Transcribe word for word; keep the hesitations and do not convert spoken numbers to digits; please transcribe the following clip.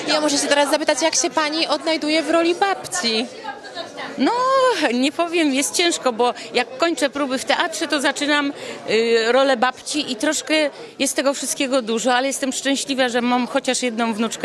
Ja muszę się teraz zapytać, jak się pani odnajduje w roli babci? No, nie powiem, jest ciężko, bo jak kończę próby w teatrze, to zaczynam y, rolę babci i troszkę jest tego wszystkiego dużo, ale jestem szczęśliwa, że mam chociaż jedną wnuczkę